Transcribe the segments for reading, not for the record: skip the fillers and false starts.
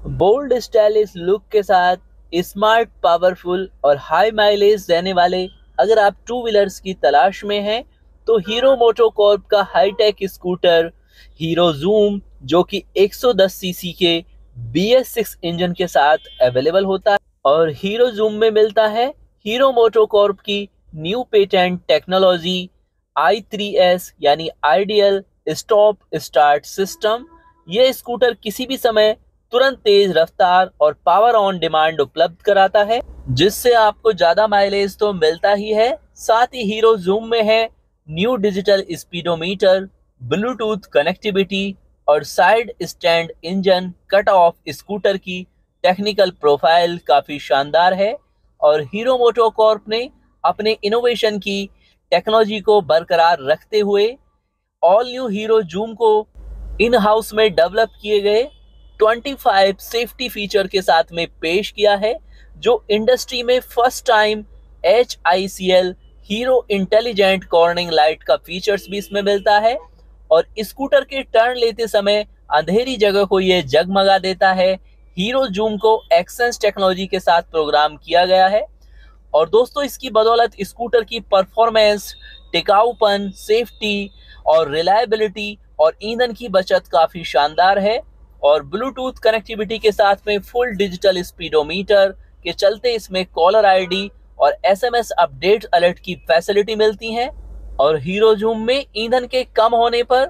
Bold stylish look के साथ smart, powerful और हाई माइलेज देने वाले अगर आप टू व्हीलर्स की तलाश में हैं तो हीरो मोटोकॉर्प का हाईटेक स्कूटर हीरो जूम, जो कि 110 सीसी के BS6 इंजन के साथ अवेलेबल होता है। और हीरो जूम में मिलता है हीरो मोटोकॉर्प की न्यू पेटेंट टेक्नोलॉजी I3S यानी आइडियल स्टॉप स्टार्ट सिस्टम। ये स्कूटर किसी भी समय तुरंत तेज रफ्तार और पावर ऑन डिमांड उपलब्ध कराता है, जिससे आपको ज्यादा माइलेज तो मिलता ही है, साथ ही हीरो जूम में है new digital speedometer, Bluetooth connectivity और side stand engine cut off. Scooter की टेक्निकल प्रोफाइल काफी शानदार है और हीरो मोटोकॉर्प ने अपने इनोवेशन की टेक्नोलॉजी को बरकरार रखते हुए ऑल न्यू हीरो जूम को इन हाउस में डेवलप किए गए 25 सेफ्टी फीचर के साथ में पेश किया है, जो इंडस्ट्री में first time HICL Hero intelligent cornering light का फीचर्स भी इसमें मिलता है। और स्कूटर के टर्न लेते समय अंधेरी जगह को ये जगमगा देता है। हीरो जूम को एक्सेंस टेक्नोलॉजी के साथ प्रोग्राम किया गया है और दोस्तों इसकी बदौलत स्कूटर की परफॉर्मेंस, टिकाऊपन, सेफ्टी और रिलायबिलिटी और ईंधन की बचत काफी शानदार है। और ब्लूटूथ कनेक्टिविटी के साथ में फुल डिजिटल स्पीडोमीटर के चलते इसमें कॉलर आईडी और SMS अपडेट अलर्ट की फैसिलिटी मिलती है। और हीरो जूम में ईंधन के कम होने पर,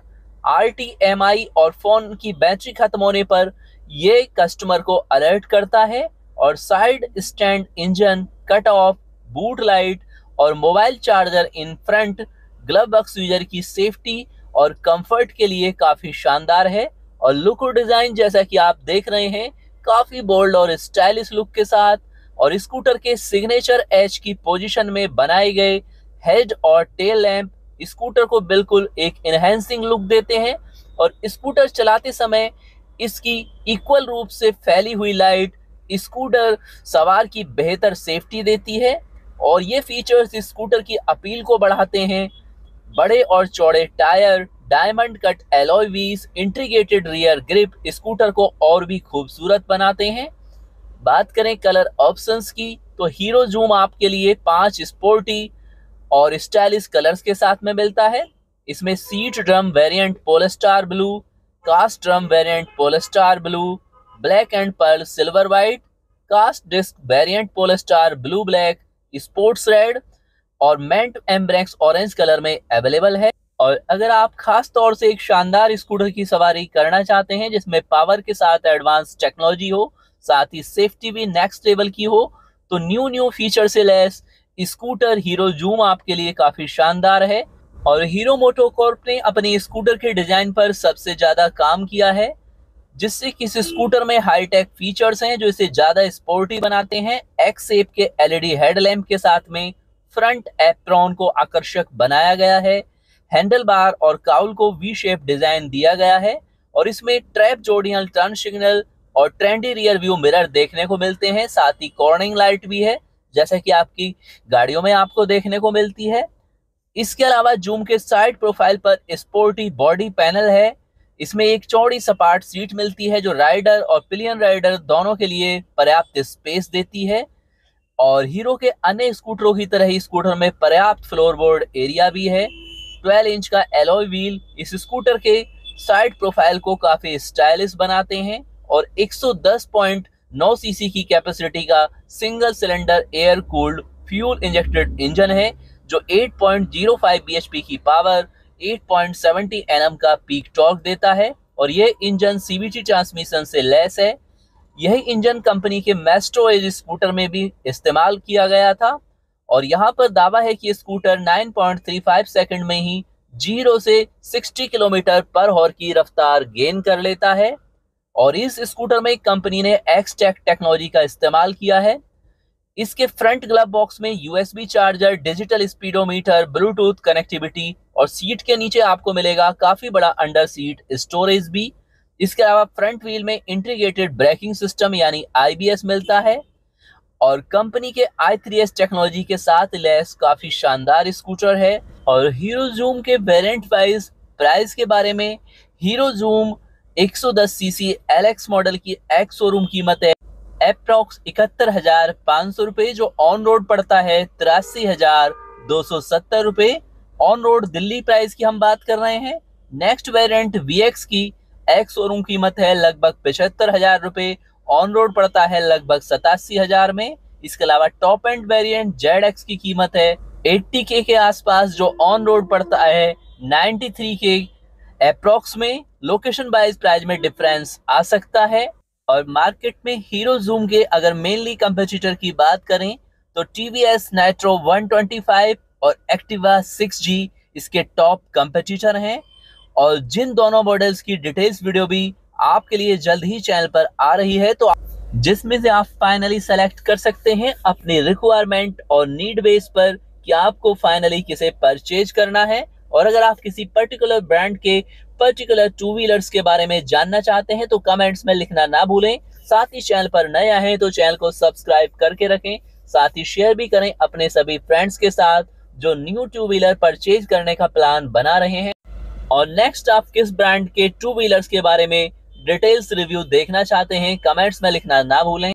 RTMI और फोन की बैटरी खत्म होने पर ये कस्टमर को अलर्ट करता है। और side stand engine cut off, boot light और mobile charger in front, glove box user की सेफ्टी और कंफर्ट के लिए काफी शानदार है। और लुक और डिजाइन जैसा कि आप देख रहे हैं, काफी बोल्ड और स्टाइलिश लुक के साथ और स्कूटर के सिग्नेचर एज की पोजीशन में बनाए गए हेड और टेल लैंप स्कूटर को बिल्कुल एक एनहेंसिंग लुक देते हैं। और स्कूटर चलाते समय इसकी इक्वल रूप से फैली हुई लाइट स्कूटर सवार की बेहतर सेफ्टी देती है और ये फीचर्स स्कूटर की अपील को बढ़ाते हैं। बड़े और चौड़े tyre, diamond cut alloy wheels, integrated rear grip scooter को और भी खूबसूरत बनाते हैं। बात करें कलर ऑप्शंस की तो हीरो जूम आपके लिए 5 स्पोर्टी और स्टाइलिश कलर्स के साथ में मिलता है। इसमें sheet drum variant Polestar blue, cast drum variant Polestar blue, black and pearl silver white, cast disc variant Polestar blue black, sports red और मेंट एम्ब्रेक्स ऑरेंज कलर में अवेलेबल है। और अगर आप खास तौर से एक शानदार स्कूटर की सवारी करना चाहते हैं जिसमें पावर के साथ एडवांस टेक्नोलॉजी हो, साथ ही सेफ्टी भी नेक्स्ट लेवल की हो, तो न्यू फीचर से लैस स्कूटर हीरो जूम आपके लिए काफी शानदार है। और हीरो मोटोकॉर्प ने अपने स्कूटर के डिजाइन पर सबसे ज्यादा काम किया है, जिससे कि इस स्कूटर में हाईटेक फीचर्स हैं जो इसे ज्यादा स्पोर्टी बनाते हैं। एक्स शेप के LED हेडलैम्प के साथ में फ्रंट एप्रॉन को आकर्षक बनाया गया है। हैंडल बार और काउल को V शेप डिजाइन दिया गया है और इसमें ट्रैप जोड़ियां, टर्न सिग्नल और ट्रेंडी रियर व्यू मिरर देखने को मिलते हैं। साथ ही कॉर्निंग लाइट भी है, जैसा कि आपकी गाड़ियों में आपको देखने को मिलती है। इसके अलावा जूम के साइड प्रोफाइल पर स्पोर्टी बॉडी पैनल है। इसमें एक चौड़ी सपाट सीट मिलती है जो राइडर और पिलियन राइडर दोनों के लिए पर्याप्त स्पेस देती है। और हीरो के अन्य स्कूटरों की तरह ही स्कूटर में पर्याप्त फ्लोरबोर्ड एरिया भी है। 12 इंच का एलॉय व्हील इस स्कूटर के साइड प्रोफाइल को काफी स्टाइलिश बनाते हैं और 110.9 सीसी की कैपेसिटी का single cylinder air cooled fuel injected engine है जो 8.05 bhp की पावर, 8.70 Nm का पीक टॉर्क देता है। और यह इंजन CVT ट्रांसमिशन से लैस है। यही इंजन कंपनी के मैस्ट्रो एज स्कूटर में भी इस्तेमाल किया गया था और यहाँ पर दावा है कि स्कूटर 9.35 सेकंड में ही 0 से 60 किलोमीटर पर हॉर की रफ्तार गेन कर लेता है। और इस स्कूटर में कंपनी ने X-Tech टेक्नोलॉजी का इस्तेमाल किया है। इसके फ्रंट ग्लव बॉक्स में USB charger, digital speedometer, Bluetooth connectivity और सीट के नीचे आपको मिलेगा काफी बड़ा अंडर सीट स्टोरेज भी। इसके अलावा फ्रंट व्हील में इंटीग्रेटेड ब्रेकिंग सिस्टम यानी IBS मिलता है और कंपनी के I3S टेक्नोलॉजी के साथ लैस काफी शानदार स्कूटर है। और हीरो जूम के वेरिएंट वाइज प्राइस के बारे में, Hero Zoom 110 CC LX model की एक्स शोरूम कीमत है अप्रॉक्स 71,500 रुपए, जो ऑन रोड पड़ता है 83,270 रुपए। ऑन रोड दिल्ली प्राइस की हम बात कर रहे हैं। नेक्स्ट वेरिएंट VX की एक्स शोरूम कीमत है लगभग 75,000 रुपए, ऑन रोड पड़ता है लगभग 87,000 में। इसके अलावा टॉप एंड वेरिएंट ZX की कीमत है 80K के आसपास, जो ऑन रोड पड़ता है 93K अप्रॉक्स में। लोकेशन वाइज प्राइस में डिफरेंस आ सकता है। और मार्केट में हीरो जूम के अगर मेनली कंपटीटर की बात करें तो TVS Nitro 125 और Activa 6G इसके टॉप कंपटीटर हैं। और जिन दोनों मॉडल्स की डिटेल्स वीडियो भी आपके लिए जल्द ही चैनल पर आ रही है, तो जिसमें से आप फाइनली सेलेक्ट कर सकते हैं अपनी रिक्वायरमेंट और नीड बेस पर कि आपको फाइनली किसे परचेज करना है। और अगर आप किसी पर्टिकुलर ब्रांड के पर्टिकुलर टू व्हीलर्स के बारे में जानना चाहते हैं तो कमेंट्स में लिखना ना भूलें। साथ ही चैनल पर नए आए हैं तो चैनल को सब्सक्राइब करके रखें। साथ ही शेयर भी करें अपने सभी फ्रेंड्स के साथ जो न्यू टू व्हीलर परचेज करने का प्लान बना रहे हैं। और नेक्स्ट आप किस ब्रांड के टू व्हीलर्स के बारे में डिटेल्स रिव्यू देखना चाहते हैं, कमेंट्स में लिखना ना भूलें।